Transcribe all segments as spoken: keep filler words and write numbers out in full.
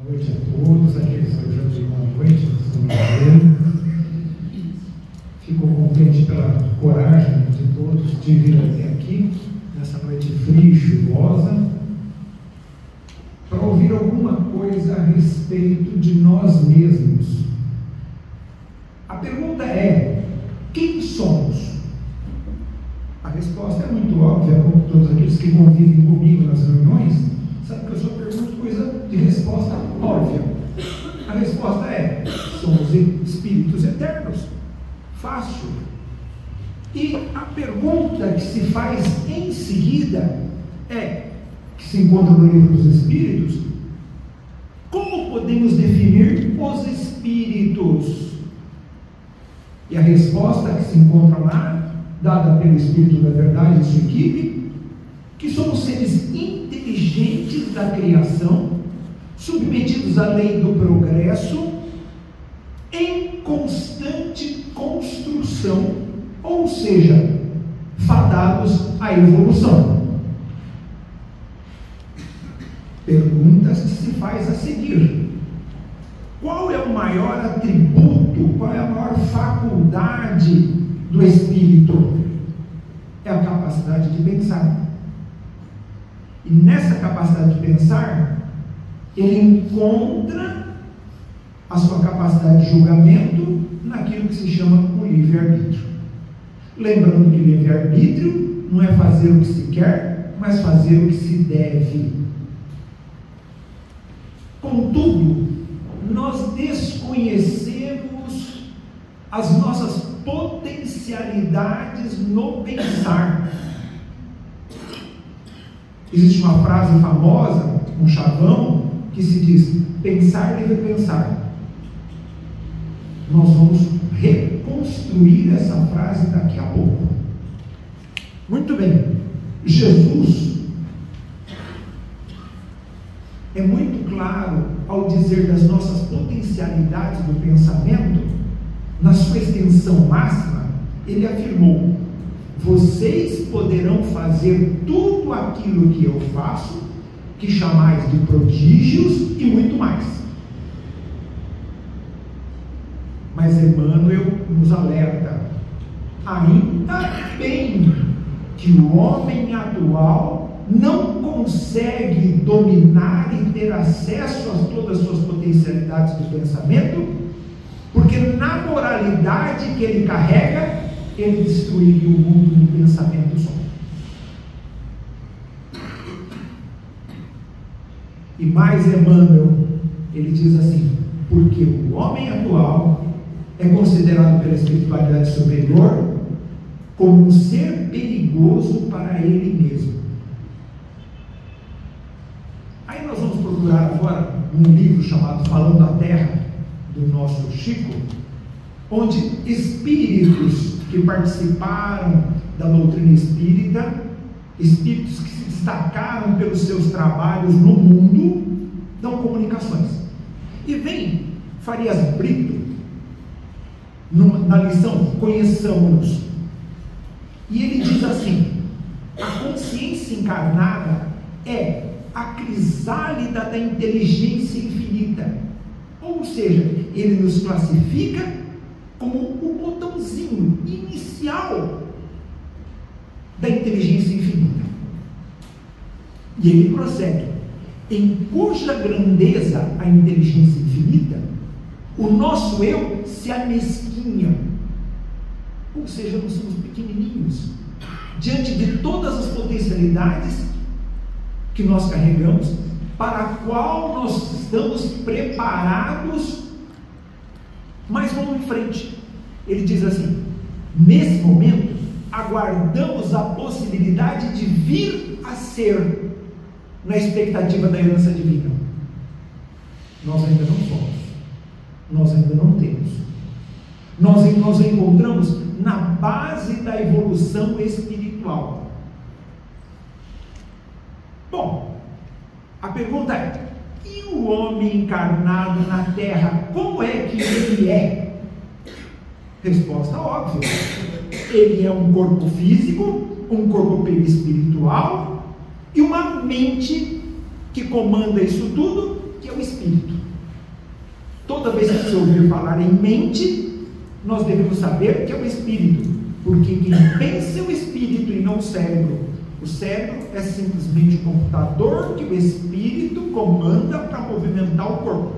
noite a todos, aqueles que eu já digo boa noite, estão me vendo. Fico contente pela coragem de todos de vir até aqui, nessa noite fria e chuvosa, para ouvir alguma coisa a respeito de nós mesmos. A pergunta é: quem somos? A resposta é muito óbvia, como todos aqueles que convivem comigo nas reuniões, sabe que eu só pergunto coisa de resposta óbvia. A resposta é: somos espíritos eternos. Fácil. E a pergunta que se faz em seguida é, que se encontra no Livro dos Espíritos: como podemos definir os espíritos? E a resposta que se encontra lá, dada pelo Espírito da Verdade e sua equipe, que somos seres inteligentes da criação, submetidos à lei do progresso, em constante construção, ou seja, fadados à evolução. Perguntas que se faz a seguir: qual é o maior atributo, qual é a maior faculdade do espírito? É a capacidade de pensar. E nessa capacidade de pensar, ele encontra a sua capacidade de julgamento naquilo que se chama o livre-arbítrio. Lembrando que livre-arbítrio não é fazer o que se quer, mas fazer o que se deve. Contudo, nós desconhecemos as nossas potencialidades no pensar. Existe uma frase famosa, um chavão, que se diz: pensar deve pensar. Nós vamos reconstruir essa frase daqui a pouco. Muito bem. Jesus é muito claro ao dizer das nossas potencialidades do pensamento, na sua extensão máxima. Ele afirmou: vocês poderão fazer tudo aquilo que eu faço, que chamais de prodígios e muito mais. Mas Emmanuel nos alerta: ainda bem que o homem atual não consegue dominar e ter acesso a todas as suas potencialidades de pensamento, porque na moralidade que ele carrega, ele destruiria o mundo num pensamento só. E mais Emmanuel, ele diz assim: porque o homem atual é considerado pela espiritualidade superior como um ser perigoso para ele mesmo. Aí nós vamos procurar agora um livro chamado Falando a Terra, do nosso Chico, onde espíritos que participaram da doutrina espírita, espíritos que se destacaram pelos seus trabalhos no mundo, dão comunicações. E vem Farias Brito, na lição Conheçamos-nos, e ele diz assim: a consciência encarnada é a crisálida da inteligência infinita. Ou seja, ele nos classifica como o botãozinho inicial da inteligência infinita. E ele prossegue: em cuja grandeza a inteligência infinita, o nosso eu se amesquinha. Ou seja, nós somos pequenininhos diante de todas as potencialidades que nós carregamos, para a qual nós estamos preparados. Mas vamos em frente. Ele diz assim: nesse momento aguardamos a possibilidade de vir a ser, na expectativa da herança divina. Nós ainda não somos, nós ainda não temos. Nós nos encontramos na base da evolução espiritual. Bom, a pergunta é: e o homem encarnado na Terra, como é que ele é? Resposta óbvia: ele é um corpo físico, um corpo perispiritual e uma mente que comanda isso tudo, que que é o espírito. Toda vez que você ouvir falar em mente, nós devemos saber que é o espírito, porque quem pensa é o espírito e não o cérebro. O cérebro é simplesmente o computador que o espírito comanda para movimentar o corpo.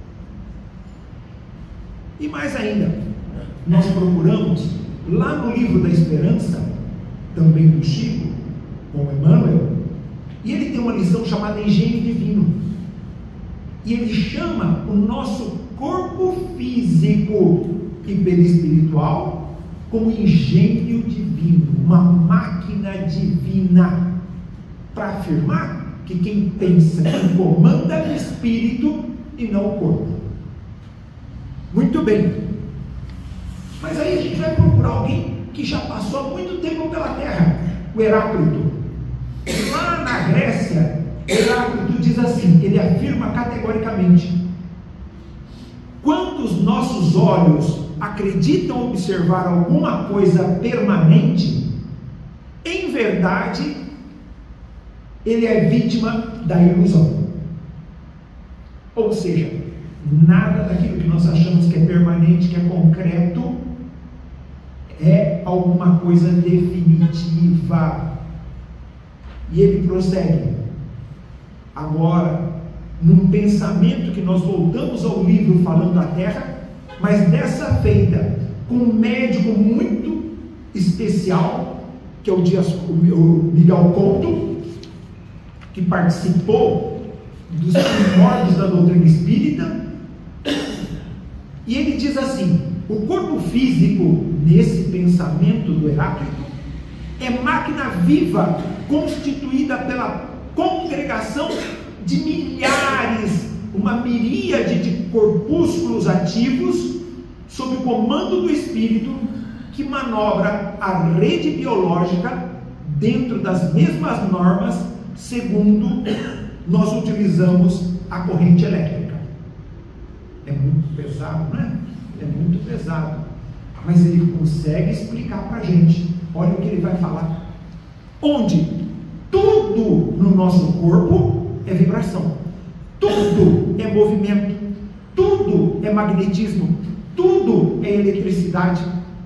E mais ainda, nós procuramos lá no livro da Esperança, também do Chico, com Emmanuel, e ele tem uma lição chamada Engenho Divino. E ele chama o nosso corpo físico e perispiritual como engenho divino, uma máquina divina, para afirmar que quem pensa, quem comanda é o espírito e não o corpo. Muito bem, mas aí a gente vai procurar alguém que já passou há muito tempo pela Terra, o Heráclito. Lá na Grécia, Heráclito diz assim, ele afirma categoricamente: quando os nossos olhos acreditam observar alguma coisa permanente, em verdade, ele é vítima da ilusão. Ou seja, nada daquilo que nós achamos que é permanente, que é concreto, é alguma coisa definitiva. E ele prossegue. Agora, num pensamento que nós voltamos ao livro falando da Terra, mas dessa feita com um médico muito especial, que é o, Dias, o Miguel Couto, que participou dos primórdios da doutrina espírita, e ele diz assim: o corpo físico, nesse pensamento do Heráclito, é máquina viva, constituída pela congregação de milhares, uma miríade de corpúsculos ativos, sob o comando do espírito, que manobra a rede biológica dentro das mesmas normas, segundo nós utilizamos a corrente elétrica. É muito pesado, não é? É muito pesado, mas ele consegue explicar para a gente. Olha o que ele vai falar: onde tudo no nosso corpo é vibração, tudo é movimento, tudo é magnetismo, tudo é eletricidade.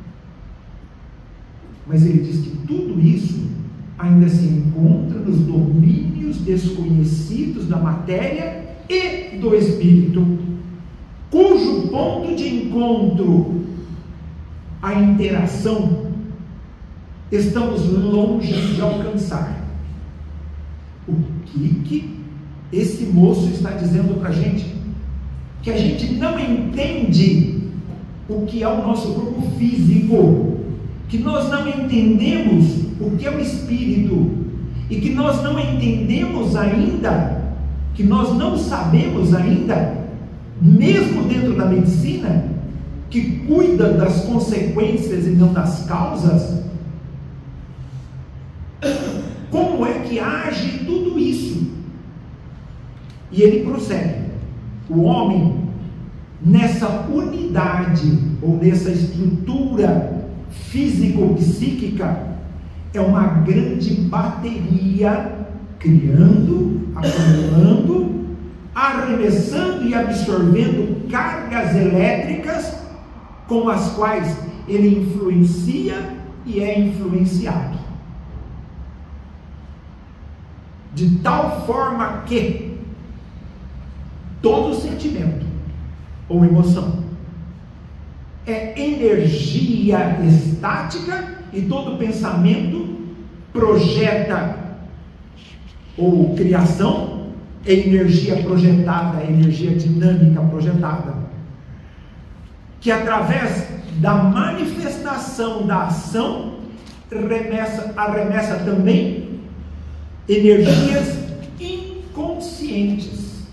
Mas ele diz que tudo isso ainda se encontra nos domínios desconhecidos da matéria e do espírito, cujo ponto de encontro, a interação, estamos longe de alcançar. O que que esse moço está dizendo para a gente? Que a gente não entende o que é o nosso corpo físico, que nós não entendemos o que é o espírito, e que nós não entendemos ainda, que nós não sabemos ainda, mesmo dentro da medicina, que cuida das consequências e não das causas, como é que age tudo isso? E ele prossegue: o homem, nessa unidade, ou nessa estrutura físico-psíquica, é uma grande bateria, criando, acumulando, arremessando e absorvendo cargas elétricas, com as quais ele influencia e é influenciado, de tal forma que todo sentimento ou emoção é energia estática, e todo pensamento projeta, ou criação é energia projetada, é energia dinâmica projetada, que através da manifestação da ação remessa, arremessa também energias inconscientes.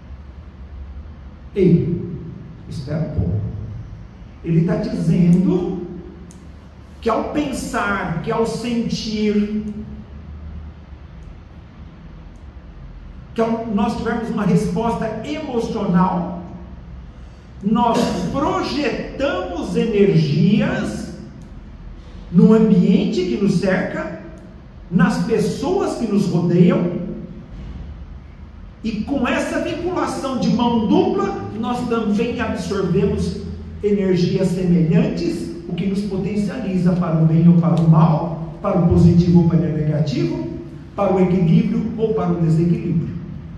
Ei, espera um pouco. Ele está dizendo que ao pensar, que ao sentir, que ao nós tivermos uma resposta emocional, nós projetamos energias no ambiente que nos cerca, nas pessoas que nos rodeiam, E com essa vinculação de mão dupla, nós também absorvemos energias semelhantes, o que nos potencializa para o bem ou para o mal, para o positivo ou para o negativo, para o equilíbrio ou para o desequilíbrio.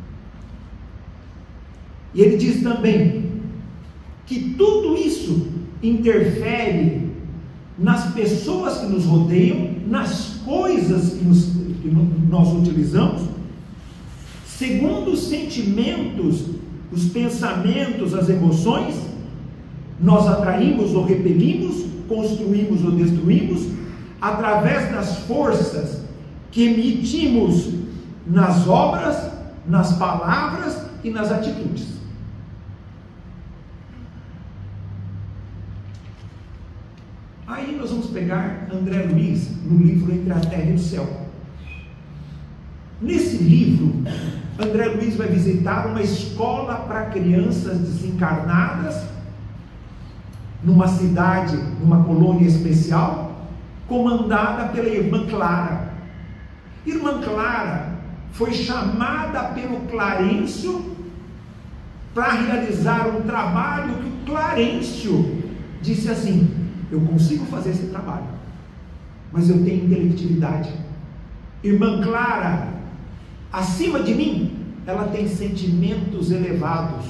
E ele diz também que tudo isso interfere nas pessoas que nos rodeiam, nas coisas que, nos, que nós utilizamos, segundo os sentimentos, os pensamentos, as emoções, nós atraímos ou repelimos, construímos ou destruímos, através das forças que emitimos nas obras, nas palavras e nas atitudes. Aí nós vamos pegar André Luiz no livro Entre a Terra e o Céu. Nesse livro, André Luiz vai visitar uma escola para crianças desencarnadas, numa cidade, numa colônia especial, comandada pela irmã Clara. Irmã Clara foi chamada pelo Clarencio para realizar um trabalho que o Clarencio disse assim: eu consigo fazer esse trabalho, mas eu tenho intelectividade. Irmã Clara, acima de mim, ela tem sentimentos elevados.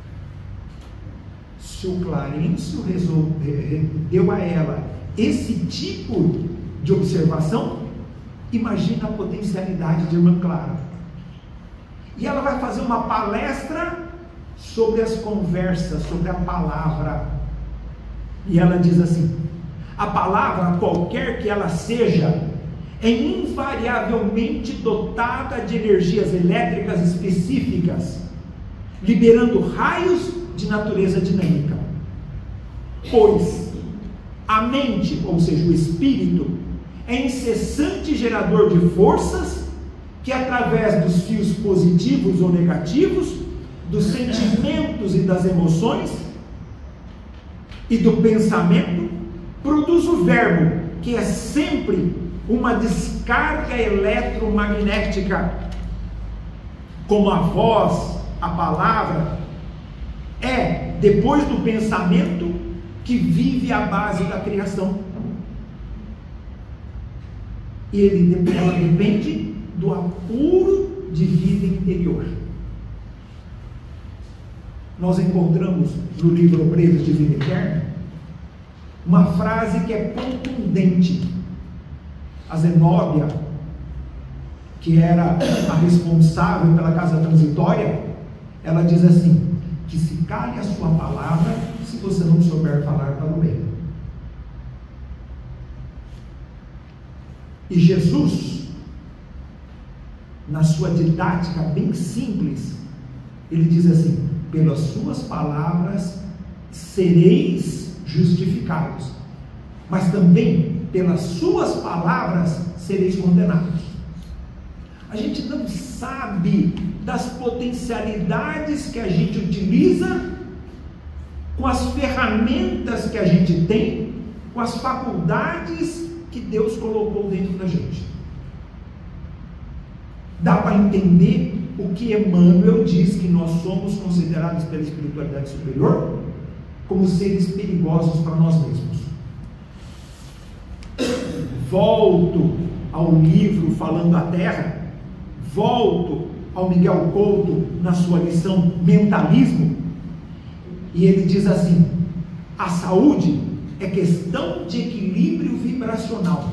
Se o Clarencio resolve, deu a ela esse tipo de observação, imagina a potencialidade de irmã Clara. E ela vai fazer uma palestra sobre as conversas, sobre a palavra. E ela diz assim: a palavra, qualquer que ela seja, é invariavelmente dotada de energias elétricas específicas, liberando raios de natureza dinâmica. Pois a mente, ou seja, o espírito, é incessante gerador de forças que, através dos fios positivos ou negativos, dos sentimentos e das emoções e do pensamento, produz o verbo, que é sempre uma descarga eletromagnética, como a voz, a palavra, é, depois do pensamento, que vive a base da criação. E ele, ela depende do apuro de vida interior. Nós encontramos no livro Obreiros de Vida Eterna uma frase que é contundente. A Zenóbia, que era a responsável pela casa transitória, ela diz assim: que se cale a sua palavra se você não souber falar para o bem. E Jesus, na sua didática bem simples, ele diz assim: pelas suas palavras sereis justificados, mas também pelas suas palavras sereis condenados. A gente não sabe das potencialidades que a gente utiliza, com as ferramentas que a gente tem, com as faculdades que Deus colocou dentro da gente. Dá para entender o que Emmanuel diz, que nós somos considerados pela espiritualidade superior como seres perigosos para nós mesmos. Volto ao livro Falando a Terra, volto ao Miguel Couto na sua lição Mentalismo, e ele diz assim: a saúde é questão de equilíbrio vibracional.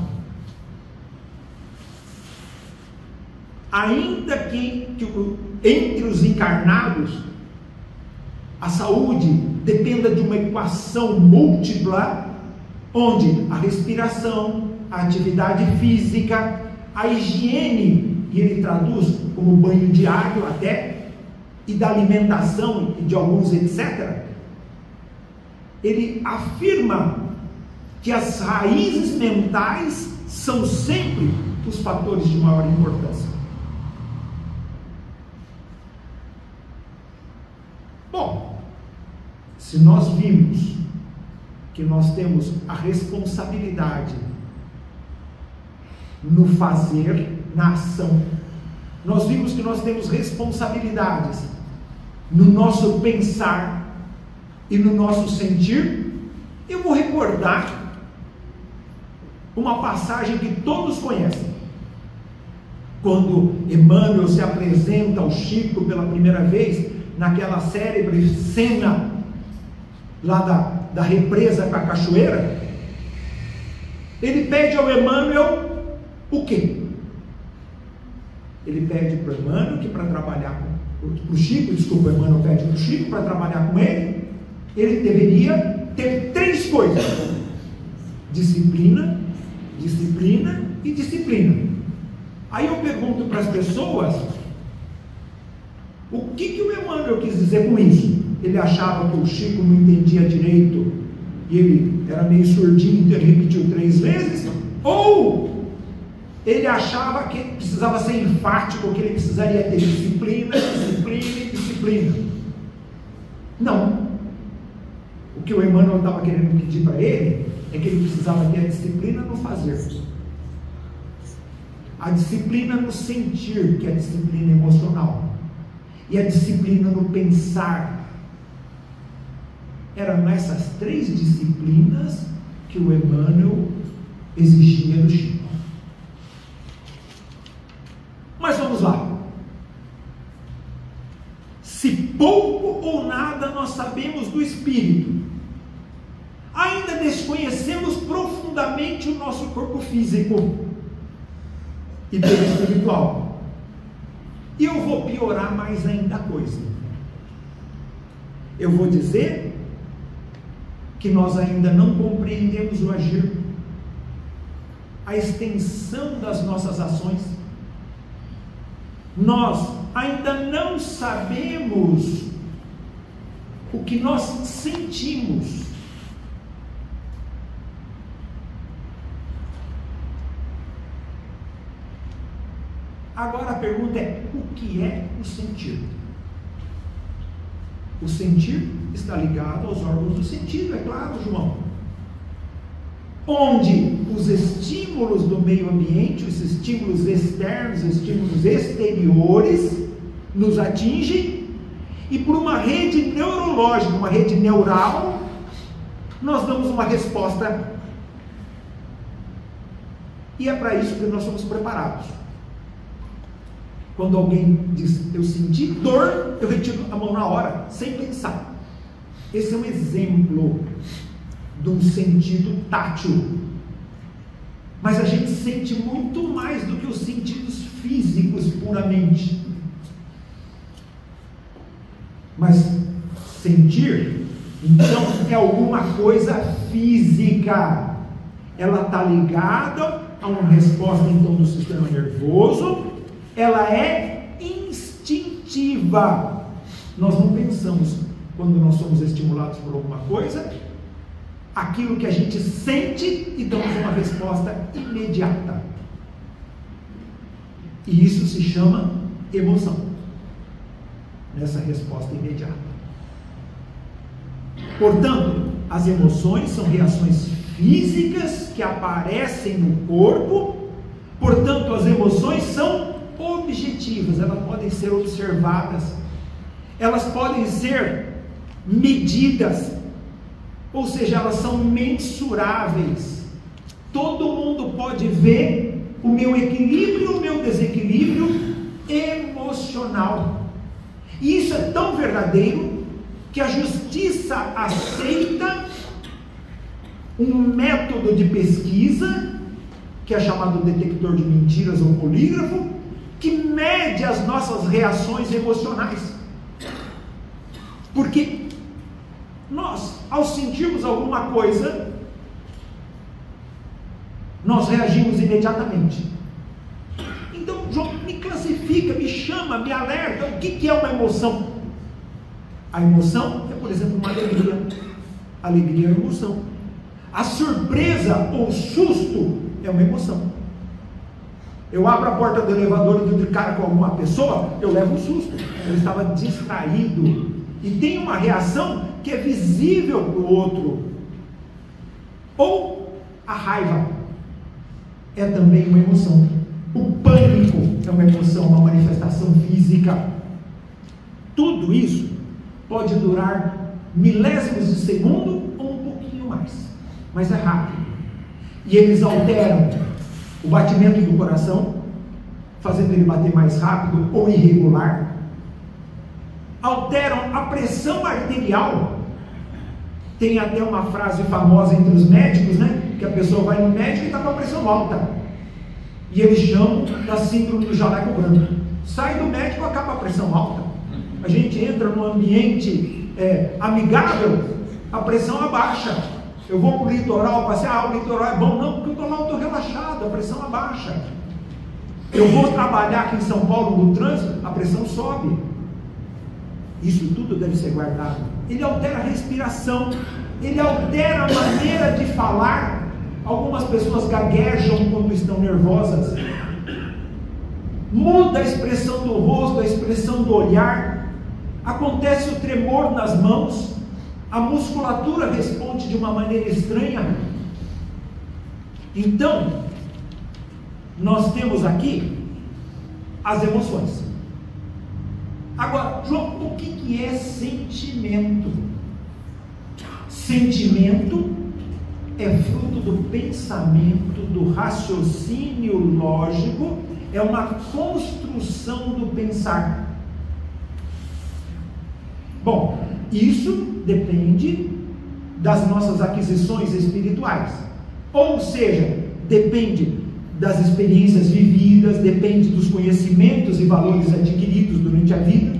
Ainda que, que entre os encarnados a saúde dependa de uma equação múltipla, onde a respiração, a atividade física, a higiene, e ele traduz como banho diário até, e da alimentação e de alguns etcétera, ele afirma que as raízes mentais são sempre os fatores de maior importância. Bom, se nós vimos que nós temos a responsabilidade no fazer, na ação, nós vimos que nós temos responsabilidades no nosso pensar e no nosso sentir. Eu vou recordar uma passagem que todos conhecem. Quando Emmanuel se apresenta ao Chico pela primeira vez, naquela célebre cena lá da, da represa com a cachoeira, ele pede ao Emmanuel o quê? Ele pede para o Emmanuel que para trabalhar com para o Chico, desculpa, o Emmanuel pede para o Chico para trabalhar com ele, ele deveria ter três coisas: disciplina, disciplina e disciplina. Aí eu pergunto para as pessoas, o que, que o Emmanuel quis dizer com isso? Ele achava que o Chico não entendia direito e ele era meio surdinho, então ele repetiu três vezes? Ou ele achava que ele precisava ser enfático, que ele precisaria ter disciplina, disciplina e disciplina? Não. O que o Emmanuel estava querendo pedir para ele é que ele precisava ter a disciplina no fazer, a disciplina no sentir, que é a disciplina emocional, e a disciplina no pensar. Eram essas três disciplinas que o Emmanuel exigia do Chico. Mas vamos lá. Se pouco ou nada nós sabemos do Espírito, ainda desconhecemos profundamente o nosso corpo físico e perispiritual. E eu vou piorar mais ainda a coisa. Eu vou dizer que nós ainda não compreendemos o agir, a extensão das nossas ações. Nós ainda não sabemos o que nós sentimos. Agora a pergunta é: o que é o sentir? O sentir está ligado aos órgãos do sentido, é claro, João. Onde os estímulos do meio ambiente, os estímulos externos, os estímulos exteriores, nos atingem, e por uma rede neurológica, uma rede neural, nós damos uma resposta. E é para isso que nós somos preparados. Quando alguém diz, eu senti dor, eu retiro a mão na hora, sem pensar. Esse é um exemplo de um sentido tátil. Mas a gente sente muito mais do que os sentidos físicos puramente. Mas sentir, então, é alguma coisa física. Ela está ligada a uma resposta, então, do sistema nervoso. Ela é instintiva. Nós não pensamos, quando nós somos estimulados por alguma coisa, aquilo que a gente sente e damos uma resposta imediata. E isso se chama emoção, nessa resposta imediata. Portanto, as emoções são reações físicas que aparecem no corpo. Portanto, as emoções são objetivas, elas podem ser observadas, elas podem ser medidas, ou seja, elas são mensuráveis. Todo mundo pode ver o meu equilíbrio, o meu desequilíbrio emocional. E isso é tão verdadeiro que a justiça aceita um método de pesquisa, que é chamado detector de mentiras ou polígrafo, que mede as nossas reações emocionais. Porque nós, ao sentirmos alguma coisa, nós reagimos imediatamente. Então, João, me classifica, me chama, me alerta, o que, que é uma emoção? A emoção é, por exemplo, uma alegria. Alegria é uma emoção. A surpresa ou susto é uma emoção. Eu abro a porta do elevador e dou de cara com alguma pessoa, eu levo um susto. Eu estava distraído. E tem uma reação que é visível para o outro. Ou a raiva é também uma emoção. O pânico é uma emoção, uma manifestação física. Tudo isso pode durar milésimos de segundo ou um pouquinho mais, mas é rápido. E eles alteram o batimento do coração, fazendo ele bater mais rápido ou irregular. Alteram a pressão arterial. Tem até uma frase famosa entre os médicos, né? Que a pessoa vai no médico e está com a pressão alta. E eles chamam da síndrome do jaleco branco. Sai do médico, acaba a pressão alta. A gente entra num ambiente é, amigável, a pressão abaixa. Eu vou para o litoral, passei, ah, o litoral é bom. Não, porque eu estou lá, eu estou relaxado, a pressão abaixa. Eu vou trabalhar aqui em São Paulo no trânsito, a pressão sobe. Isso tudo deve ser guardado. Ele altera a respiração, ele altera a maneira de falar. Algumas pessoas gaguejam quando estão nervosas. Muda a expressão do rosto, a expressão do olhar. Acontece o tremor nas mãos. A musculatura responde de uma maneira estranha. Então, nós temos aqui as emoções. Agora, João, o que, que é sentimento? Sentimento é fruto do pensamento, do raciocínio lógico, é uma construção do pensar. Bom, isso depende das nossas aquisições espirituais, ou seja, depende das experiências vividas, depende dos conhecimentos e valores adquiridos durante a vida.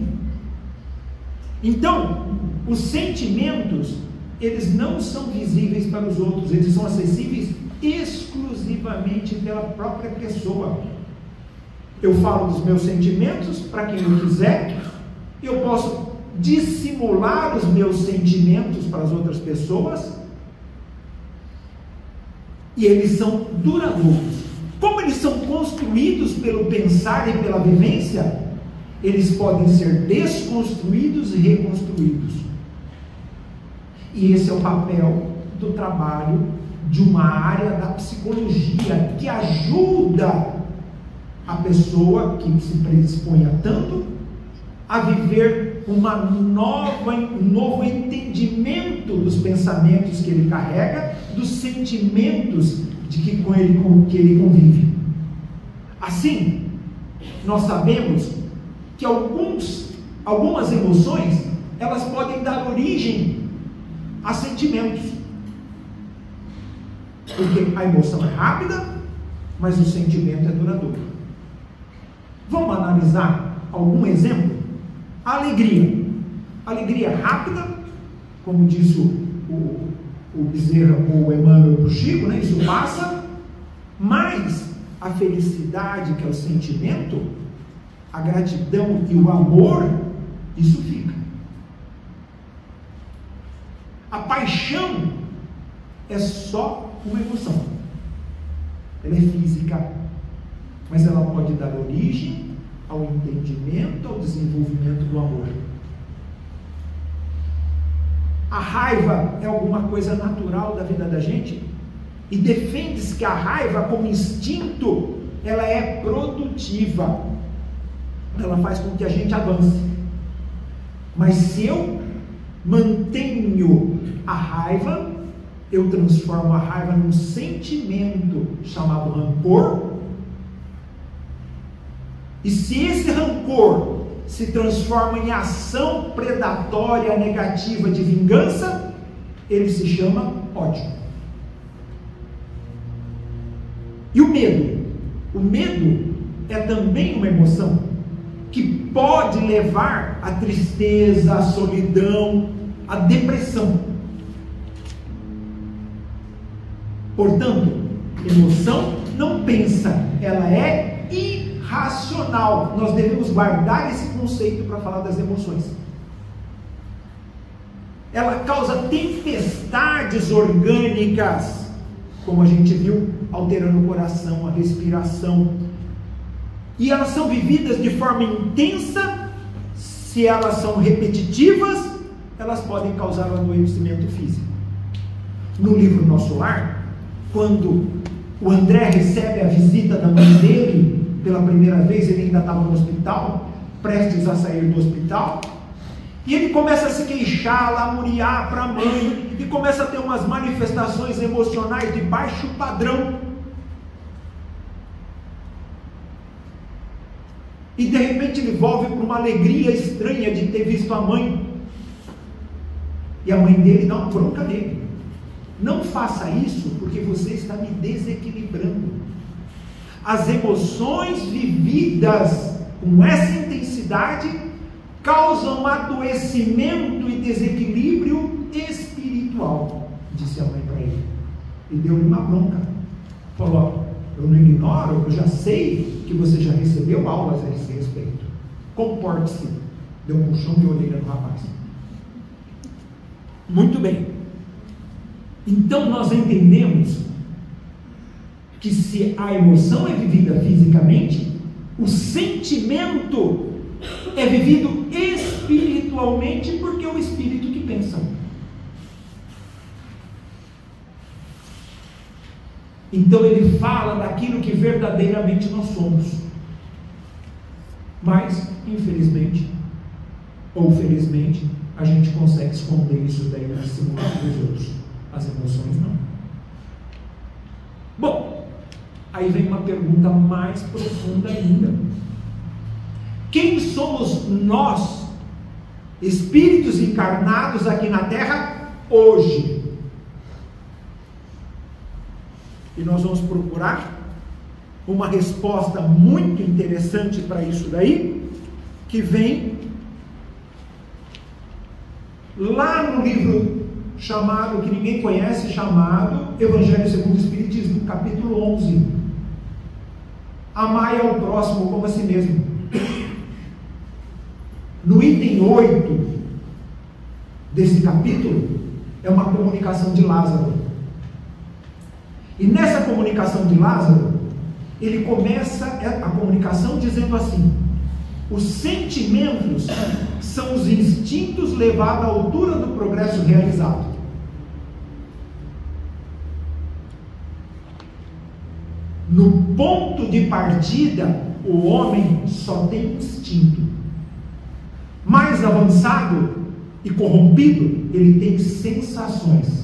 Então, os sentimentos, eles não são visíveis para os outros, eles são acessíveis exclusivamente pela própria pessoa. Eu falo dos meus sentimentos para quem eu quiser, eu posso dissimular os meus sentimentos para as outras pessoas, e eles são duradouros. Como eles são construídos pelo pensar e pela vivência, eles podem ser desconstruídos e reconstruídos. E esse é o papel do trabalho de uma área da psicologia que ajuda a pessoa que se predisponha tanto a viver uma nova, um novo entendimento dos pensamentos que ele carrega, dos sentimentos de que com ele, com que ele convive. Assim, nós sabemos que alguns, algumas emoções, elas podem dar origem a sentimentos, porque a emoção é rápida, mas o sentimento é duradouro. Vamos analisar algum exemplo? A alegria. A alegria rápida, como disse o, o, o Bezerra ou o Emmanuel para o Chico, né? Isso passa, mas a felicidade, que é o sentimento, a gratidão e o amor, isso fica. A paixão é só uma emoção. Ela é física, mas ela pode dar origem ao entendimento, ao desenvolvimento do amor. A raiva é alguma coisa natural da vida da gente, e defende-se que a raiva, como instinto, ela é produtiva, ela faz com que a gente avance. Mas se eu mantenho a raiva, eu transformo a raiva num sentimento chamado rancor, e se esse rancor se transforma em ação predatória negativa de vingança, ele se chama ódio. E o medo? O medo é também uma emoção que pode levar à tristeza, à solidão, à depressão. Portanto, emoção não pensa, ela é irracional. Nós devemos guardar esse conceito para falar das emoções. Ela causa tempestades orgânicas, como a gente viu, alterando o coração, a respiração. E elas são vividas de forma intensa. Se elas são repetitivas, elas podem causar um adoecimento físico. No livro Nosso Lar, quando o André recebe a visita da mãe dele, pela primeira vez, ele ainda estava no hospital, prestes a sair do hospital, e ele começa a se queixar, lamuriar para a mãe, e começa a ter umas manifestações emocionais de baixo padrão. E de repente ele volve para uma alegria estranha de ter visto a mãe. E a mãe dele dá uma bronca nele. Não faça isso porque você está me desequilibrando. As emoções vividas com essa intensidade causam adoecimento e desequilíbrio espiritual, disse a mãe para ele. E deu-lhe uma bronca. Falou: eu não ignoro, eu já sei que você já recebeu aulas a esse respeito. Comporte-se. Deu um puxão de orelha no rapaz. Muito bem. Então nós entendemos que se a emoção é vivida fisicamente, o sentimento é vivido espiritualmente, porque é o espírito que pensa. Então ele fala daquilo que verdadeiramente nós somos. Mas, infelizmente, ou felizmente, a gente consegue esconder isso daí na simulação dos outros. As emoções não. Bom, aí vem uma pergunta mais profunda ainda. Quem somos nós, espíritos encarnados aqui na Terra, hoje? E nós vamos procurar uma resposta muito interessante para isso daí, que vem lá no livro chamado, que ninguém conhece, chamado Evangelho segundo o Espiritismo, capítulo onze. Amai ao próximo como a si mesmo. No item oito desse capítulo, é uma comunicação de Lázaro. E nessa comunicação de Lázaro, ele começa a comunicação dizendo assim: os sentimentos são os instintos levados à altura do progresso realizado. No ponto de partida, o homem só tem instinto. Mais avançado e corrompido, ele tem sensações.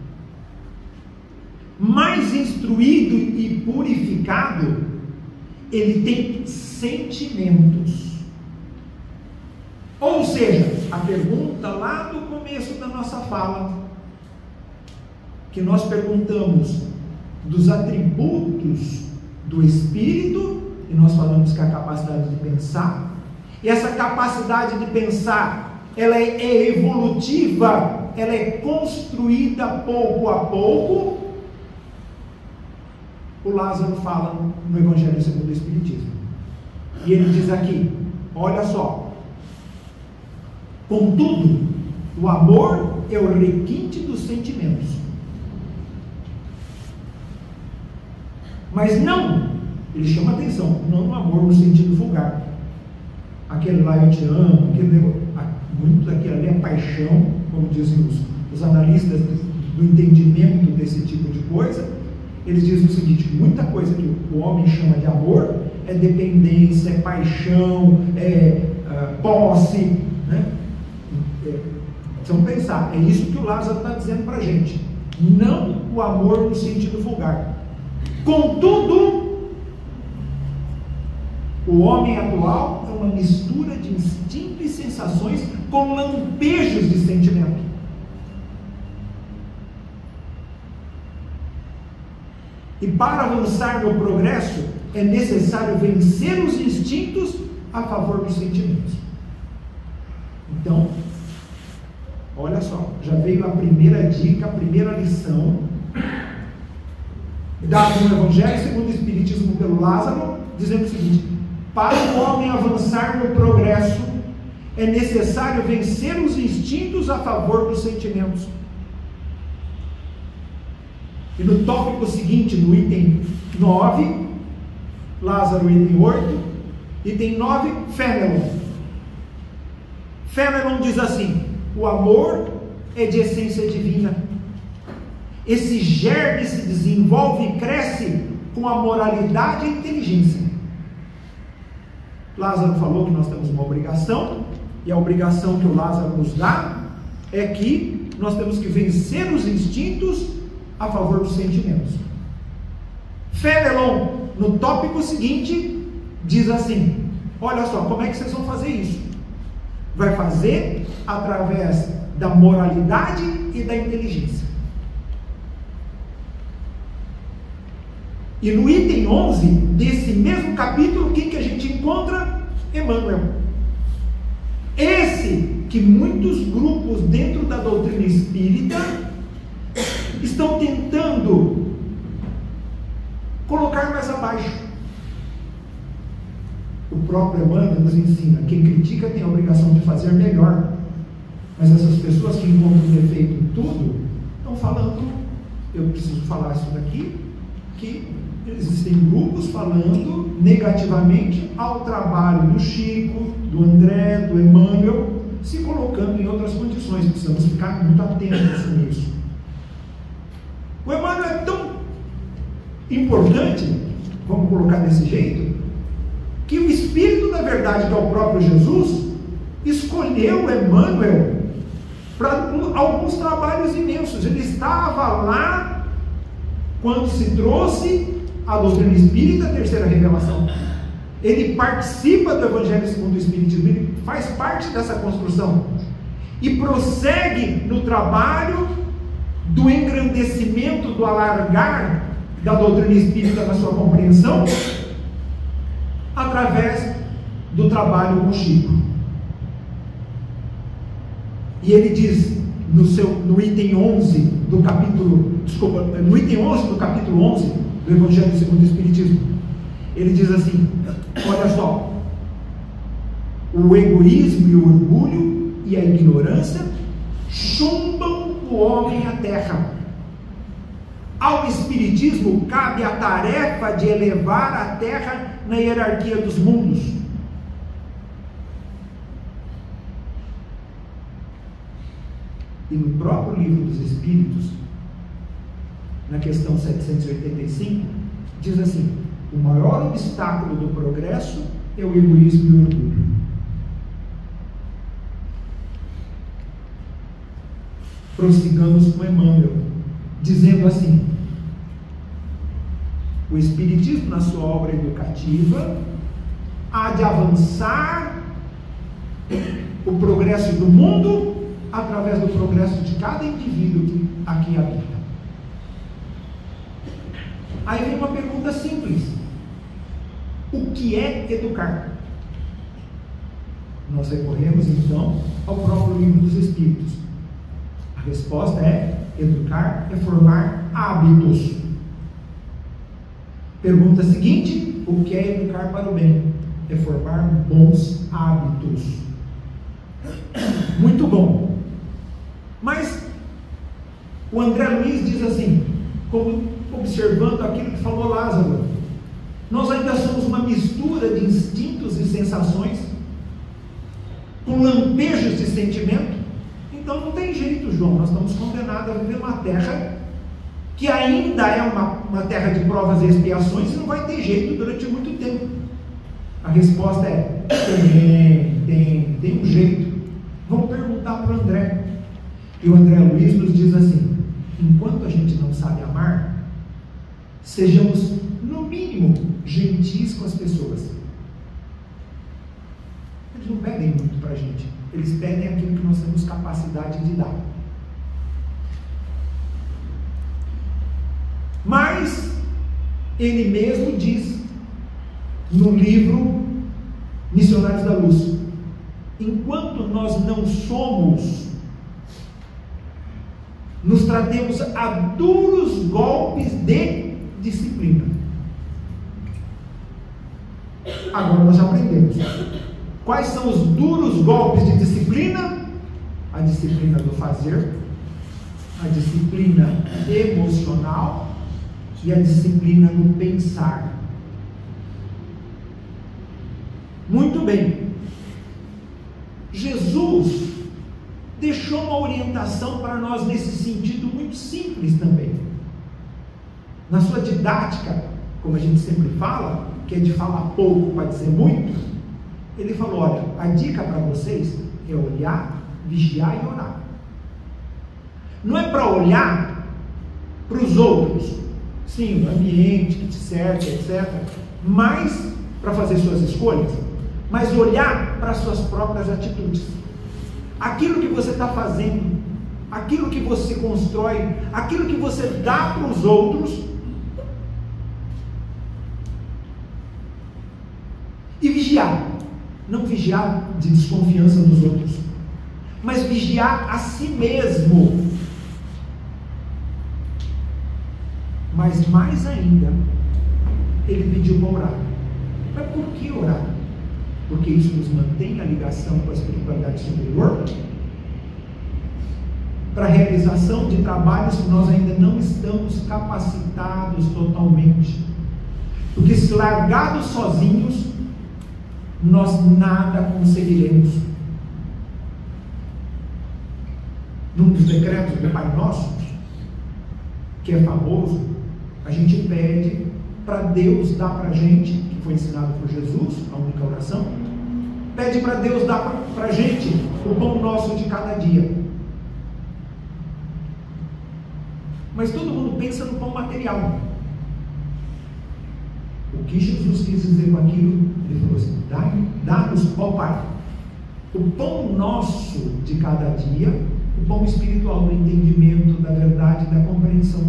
Mais instruído e purificado, ele tem sentimentos. Ou seja, a pergunta lá do começo da nossa fala, que nós perguntamos dos atributos do espírito, e nós falamos que é a capacidade de pensar, e essa capacidade de pensar, ela é, é evolutiva, ela é construída pouco a pouco. O Lázaro fala no Evangelho segundo o Espiritismo, e ele diz aqui, olha só: contudo, o amor é o requinte dos sentimentos, mas não, ele chama atenção, não o amor no sentido vulgar, aquele lá eu te amo, aquele, muito daquilo ali é paixão, como dizem os, os analistas do, do entendimento desse tipo de coisa. Eles dizem o seguinte: muita coisa que o homem chama de amor é dependência, é paixão, é uh, posse, né? É, vamos pensar, é isso que o Lázaro está dizendo para a gente, não o amor no sentido vulgar. Contudo, o homem atual é uma mistura de instinto e sensações com lampejos de sentimento. E para avançar no progresso, é necessário vencer os instintos a favor dos sentimentos. Então, olha só, já veio a primeira dica, a primeira lição, dada no Evangelho segundo o Espiritismo pelo Lázaro, dizendo o seguinte: para o homem avançar no progresso, é necessário vencer os instintos a favor dos sentimentos. E no tópico seguinte, no item nove, Lázaro, item oito, item nove, Fenelon. Fenelon diz assim: o amor é de essência divina. Esse germe se desenvolve e cresce com a moralidade e a inteligência. Lázaro falou que nós temos uma obrigação, e a obrigação que o Lázaro nos dá é que nós temos que vencer os instintos a favor dos sentimentos. Fenelon, no tópico seguinte, diz assim: olha só, como é que vocês vão fazer isso? Vai fazer através da moralidade e da inteligência. E no item onze desse mesmo capítulo, quem que a gente encontra? Emmanuel. Esse que muitos grupos dentro da doutrina espírita estão tentando colocar mais abaixo. O próprio Emmanuel nos ensina: quem critica tem a obrigação de fazer melhor. Mas essas pessoas que encontram defeito em tudo estão falando, eu preciso falar isso daqui, que existem grupos falando negativamente ao trabalho do Chico, do André, do Emmanuel, se colocando em outras condições. Precisamos ficar muito atentos com isso. O Emmanuel é tão importante, vamos colocar desse jeito, que o Espírito da Verdade, que é o próprio Jesus, escolheu o Emmanuel para alguns trabalhos imensos. Ele estava lá quando se trouxe a doutrina espírita, a terceira revelação. Ele participa do Evangelho segundo o Espiritismo, ele faz parte dessa construção e prossegue no trabalho do engrandecimento, do alargar da doutrina espírita na sua compreensão, através do trabalho com Chico. E ele diz no, seu, no item onze do capítulo, desculpa, no item onze do capítulo onze do Evangelho segundo o Espiritismo, ele diz assim: olha só, o egoísmo e o orgulho e a ignorância chumbam o homem à terra. Ao Espiritismo cabe a tarefa de elevar a terra na hierarquia dos mundos. E no próprio Livro dos Espíritos, na questão setecentos e oitenta e cinco, diz assim: o maior obstáculo do progresso é o egoísmo e o orgulho. Prossigamos com Emmanuel, dizendo assim: o Espiritismo, na sua obra educativa, há de avançar o progresso do mundo através do progresso de cada indivíduo que aqui habita. Aí vem uma pergunta simples: o que é educar? Nós recorremos então ao próprio Livro dos Espíritos. A resposta é: educar é formar hábitos. Pergunta seguinte: o que é educar para o bem? É formar bons hábitos. Muito bom. Mas o André Luiz diz assim, como observando aquilo que falou Lázaro: nós ainda somos uma mistura de instintos e sensações, com lampejos de sentimento. Então não tem jeito, João, nós estamos condenados a viver uma terra que ainda é uma, uma terra de provas e expiações, e não vai ter jeito durante muito tempo. A resposta é: tem, tem, tem um jeito. Vamos perguntar para o André. E o André Luiz nos diz assim: enquanto a gente não sabe amar, sejamos no mínimo gentis com as pessoas. Eles não pedem muito para a gente, eles pedem aquilo que nós temos capacidade de dar. Mas ele mesmo diz no livro Missionários da Luz: enquanto nós não somos, nos tratemos a duros golpes de disciplina. Agora nós já aprendemos quais são os duros golpes de disciplina: a disciplina do fazer, a disciplina emocional e a disciplina do pensar. Muito bem. Jesus deixou uma orientação para nós nesse sentido muito simples também. Na sua didática, como a gente sempre fala, que é de falar pouco para dizer muito, Ele falou: olha, a dica para vocês é olhar, vigiar e orar. Não é para olhar para os outros, sim, o ambiente que te serve, etcétera, mas para fazer suas escolhas, mas olhar para as suas próprias atitudes. Aquilo que você está fazendo, aquilo que você constrói, aquilo que você dá para os outros, e vigiar. Não vigiar de desconfiança dos outros, mas vigiar a si mesmo. Mas mais ainda, ele pediu para orar. Mas por que orar? Porque isso nos mantém a ligação com a espiritualidade superior, para a realização de trabalhos que nós ainda não estamos capacitados totalmente. Porque se largados sozinhos, nós nada conseguiremos. Num dos decretos do Pai Nosso, que é famoso, a gente pede para Deus dar para a gente, que foi ensinado por Jesus, a única oração, pede para Deus dar para a gente o pão nosso de cada dia. Mas todo mundo pensa no pão material. O que Jesus quis dizer com aquilo? Ele falou assim: dá-nos, ó Pai, o pão nosso de cada dia, o pão espiritual do entendimento, da verdade, da compreensão.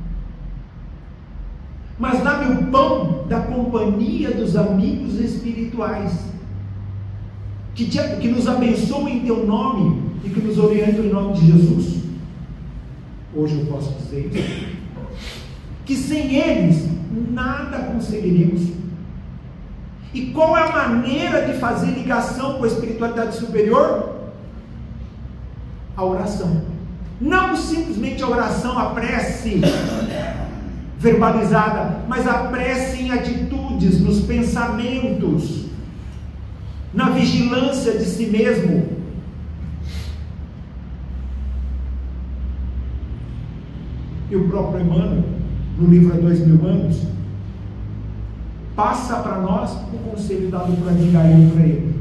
Mas dá-me o pão da companhia dos amigos espirituais, que, te, que nos abençoam em Teu nome e que nos orientam em nome de Jesus. Hoje eu posso dizer isso, que sem eles nada conseguiremos. E qual é a maneira de fazer ligação com a espiritualidade superior? A oração. Não simplesmente a oração, a prece verbalizada, mas a prece em atitudes, nos pensamentos, na vigilância de si mesmo. E o próprio Emmanuel, no livro Há Dois Mil Anos, passa para nós o conselho dado por Abigail para ele.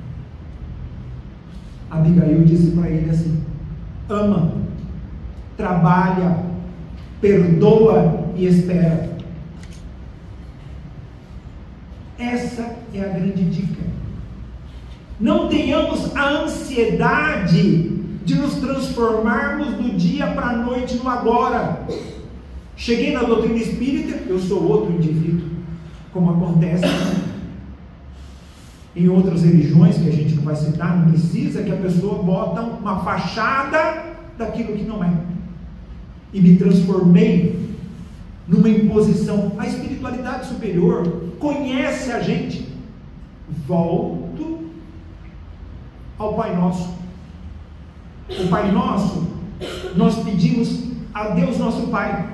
Abigail disse para ele assim: ama, trabalha, perdoa e espera. Essa é a grande dica. Não tenhamos a ansiedade de nos transformarmos do dia para a noite no agora. Cheguei na doutrina espírita, eu sou outro indivíduo, como acontece em outras religiões que a gente não vai citar, não precisa que a pessoa bota uma fachada daquilo que não é. E me transformei numa imposição. A espiritualidade superior conhece a gente. Volto ao Pai Nosso. O Pai Nosso, nós pedimos a Deus nosso Pai: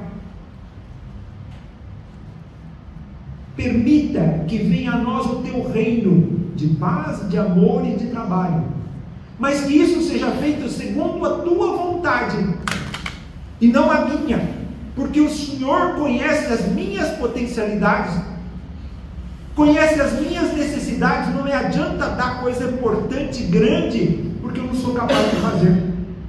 permita que venha a nós o teu reino de paz, de amor e de trabalho, mas que isso seja feito segundo a tua vontade e não a minha, porque o Senhor conhece as minhas potencialidades, conhece as minhas necessidades. Não me adianta dar coisa importante, grande, porque eu não sou capaz de fazer.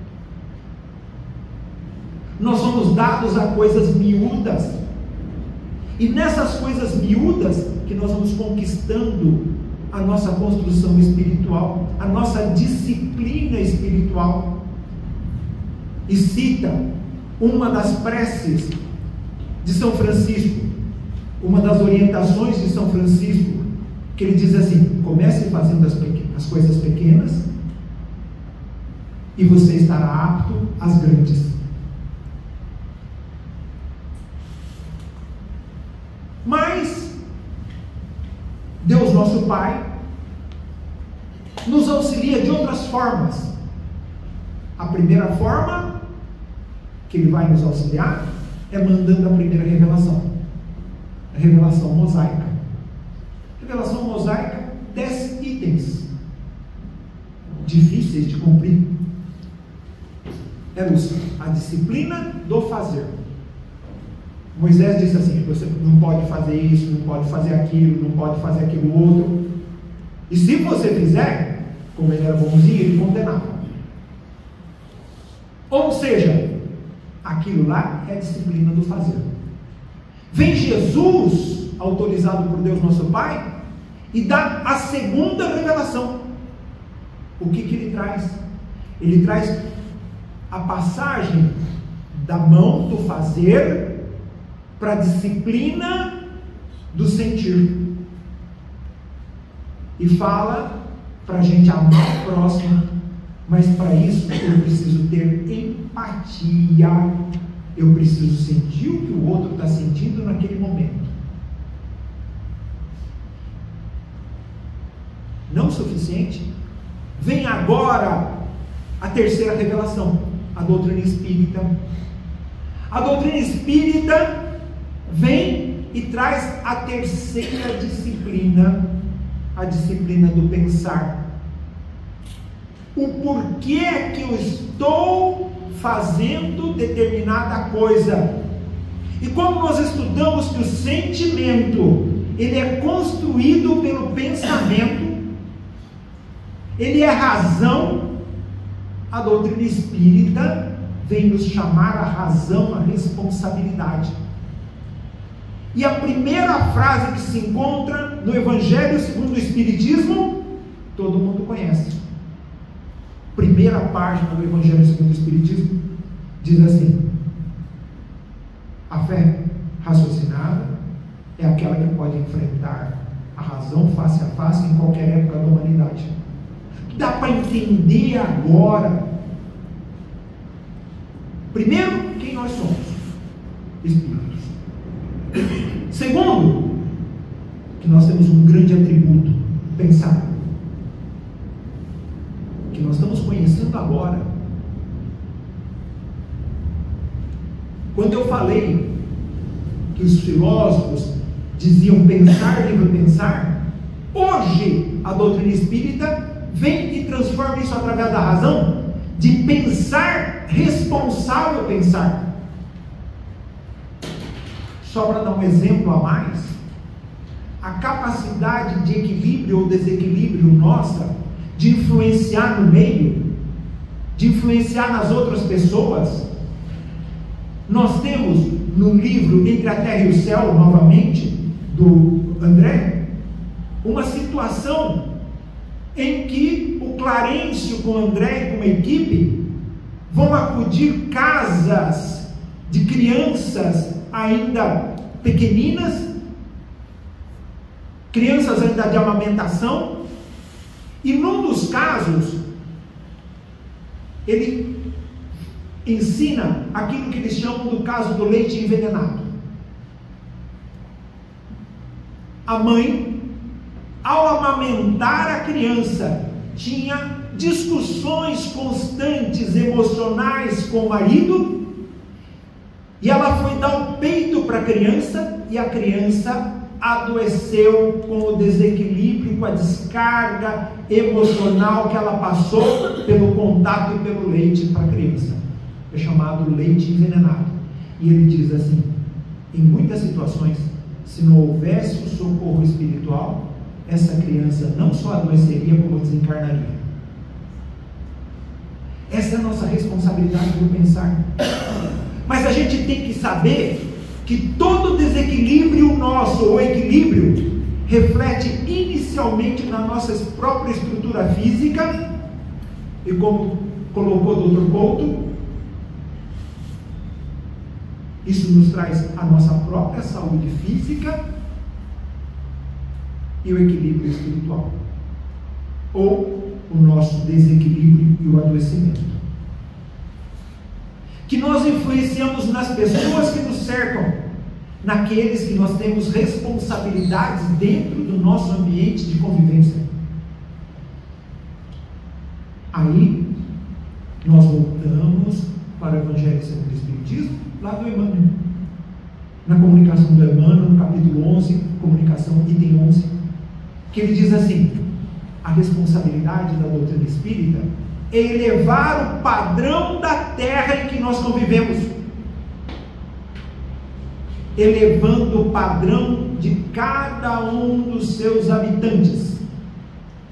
Nós somos dados a coisas miúdas, e nessas coisas miúdas que nós vamos conquistando a nossa construção espiritual, a nossa disciplina espiritual. E cita uma das preces de São Francisco, uma das orientações de São Francisco, que ele diz assim: comece fazendo as, as coisas pequenas e você estará apto às grandes. Mas Deus nosso Pai nos auxilia de outras formas. A primeira forma que Ele vai nos auxiliar é mandando a primeira revelação, a revelação mosaica. Revelação mosaica, dez itens difíceis de cumprir. É a disciplina do fazer. Moisés disse assim: você não pode fazer isso, não pode fazer aquilo, não pode fazer aquilo outro. E se você fizer, como ele era bonzinho, ele condenava. Ou seja, aquilo lá é a disciplina do fazer. Vem Jesus, autorizado por Deus nosso Pai, e dá a segunda revelação. O que que ele traz? Ele traz a passagem da mão do fazer para a disciplina do sentir. E fala para a gente amar o próximo, mas para isso eu preciso ter empatia, eu preciso sentir o que o outro está sentindo naquele momento. Não o suficiente? Vem agora a terceira revelação, a doutrina espírita. A doutrina espírita vem e traz a terceira disciplina, a disciplina do pensar. O porquê que eu estou fazendo determinada coisa. E como nós estudamos que o sentimento, ele é construído pelo pensamento, ele é razão, a doutrina espírita vem nos chamar a razão, a responsabilidade. E a primeira frase que se encontra no Evangelho segundo o Espiritismo, todo mundo conhece. Primeira página do Evangelho segundo o Espiritismo diz assim: a fé raciocinada é aquela que pode enfrentar a razão face a face em qualquer época da humanidade. Dá para entender agora, primeiro, quem nós somos? Espíritos. Segundo, que nós temos um grande atributo, pensar, que nós estamos conhecendo agora. Quando eu falei que os filósofos diziam pensar, livre pensar, hoje a doutrina espírita vem e transforma isso através da razão, de pensar responsável pensar. Só para dar um exemplo a mais, a capacidade de equilíbrio ou desequilíbrio nossa, de influenciar no meio, de influenciar nas outras pessoas. Nós temos no livro Entre a Terra e o Céu, novamente, do André, uma situação em que o Clarencio com o André e com a equipe vão acudir casas de crianças ainda pequeninas, crianças ainda de amamentação, e num dos casos ele ensina aquilo que eles chamam do caso do leite envenenado. A mãe, ao amamentar a criança, tinha discussões constantes emocionais com o marido, e ela foi dar o peito para a criança, e a criança adoeceu com o desequilíbrio, com a descarga emocional que ela passou pelo contato e pelo leite para a criança. É chamado leite envenenado. E ele diz assim: em muitas situações, se não houvesse o socorro espiritual, essa criança não só adoeceria, como desencarnaria. Essa é a nossa responsabilidade do pensar. Mas a gente tem que saber que todo desequilíbrio nosso, ou equilíbrio, reflete inicialmente na nossa própria estrutura física, e como colocou o doutor Couto, isso nos traz a nossa própria saúde física e o equilíbrio espiritual, ou o nosso desequilíbrio e o adoecimento. Que nós influenciamos nas pessoas que nos cercam, naqueles que nós temos responsabilidades dentro do nosso ambiente de convivência. Aí nós voltamos para o Evangelho segundo o Espiritismo, lá do Emmanuel, na comunicação do Emmanuel, no capítulo onze, comunicação item onze, que ele diz assim: a responsabilidade da doutrina espírita é elevar o padrão da terra em que nós convivemos, elevando o padrão de cada um dos seus habitantes.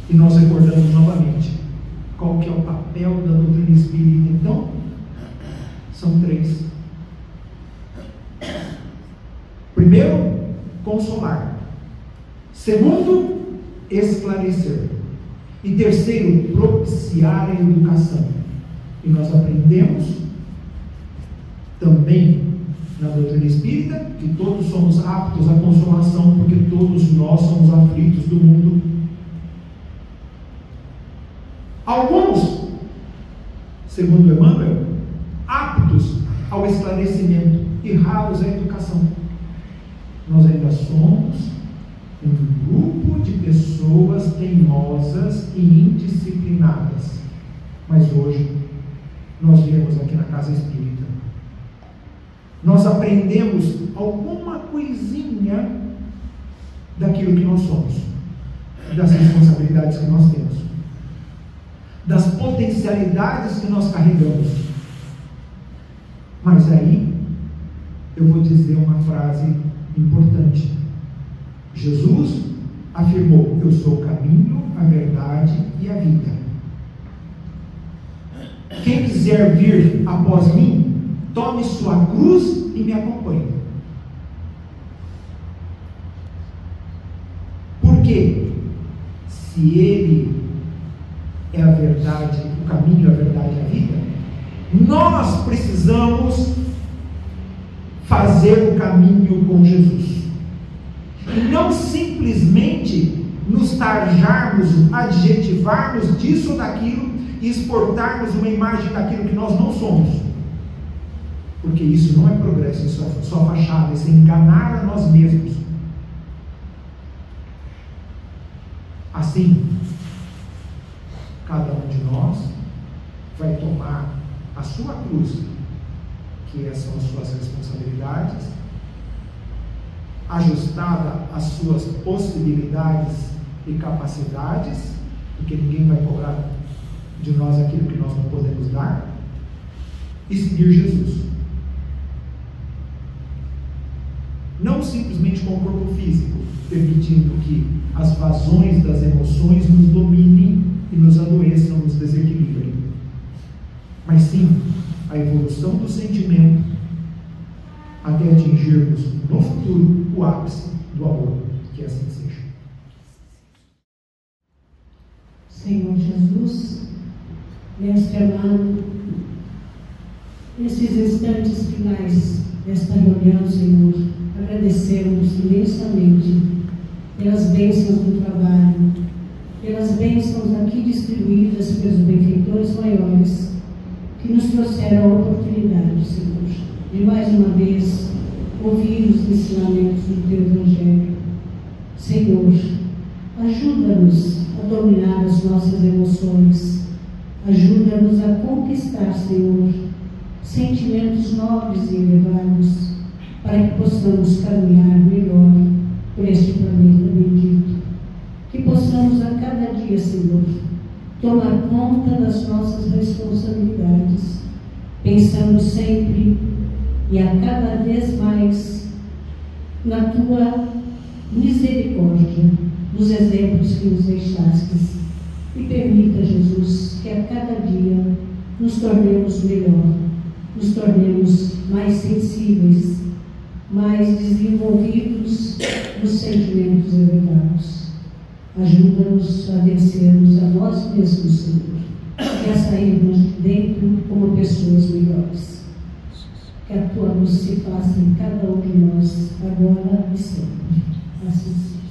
E nós recordamos novamente qual que é o papel da doutrina espírita. Então, são três. Primeiro, consolar. Segundo, esclarecer. E terceiro, propiciar a educação. E nós aprendemos também na doutrina espírita que todos somos aptos à consolação, porque todos nós somos aflitos do mundo. Alguns, segundo Emmanuel, aptos ao esclarecimento e raros à educação. Nós ainda somos um grupo de pessoas teimosas e indisciplinadas. Mas hoje, nós viemos aqui na Casa Espírita. Nós aprendemos alguma coisinha daquilo que nós somos, das responsabilidades que nós temos, das potencialidades que nós carregamos. Mas aí, eu vou dizer uma frase importante. Jesus afirmou: eu sou o caminho, a verdade e a vida. Quem quiser vir após mim, tome sua cruz e me acompanhe. Por quê? Se Ele é a verdade, o caminho, a verdade e a vida, nós precisamos fazer o caminho com Jesus. E não simplesmente nos tarjarmos, adjetivarmos disso ou daquilo e exportarmos uma imagem daquilo que nós não somos. Porque isso não é progresso, isso é só fachada, isso é enganar a nós mesmos. Assim, cada um de nós vai tomar a sua cruz, que são as suas responsabilidades, ajustada às suas possibilidades e capacidades, porque ninguém vai cobrar de nós aquilo que nós não podemos dar, e seguir Jesus. Não simplesmente com o corpo físico, permitindo que as vazões das emoções nos dominem e nos adoeçam, nos desequilibrem, mas sim a evolução do sentimento até atingirmos no futuro o ápice do amor. Que assim seja. Senhor Jesus, Mestre amado, nesses instantes finais desta reunião, Senhor, agradecemos imensamente pelas bênçãos do trabalho, pelas bênçãos aqui distribuídas pelos benfeitores maiores, que nos trouxeram a oportunidade, Senhor, de mais uma vez ouvir os ensinamentos do Teu Evangelho. Senhor, ajuda-nos a dominar as nossas emoções, ajuda-nos a conquistar, Senhor, sentimentos nobres e elevados, para que possamos caminhar melhor por este planeta bendito. Que possamos a cada dia, Senhor, tomar conta das nossas responsabilidades, pensando sempre e a cada vez mais na Tua misericórdia, nos exemplos que nos deixastes. E permita, Jesus, que a cada dia nos tornemos melhor, nos tornemos mais sensíveis, mais desenvolvidos nos sentimentos elevados. Ajuda-nos a vencermos a nós mesmos, Senhor, e a sairmos de dentro como pessoas melhores. Que a Tua luz se faça em cada um de nós, agora e sempre. Assim seja.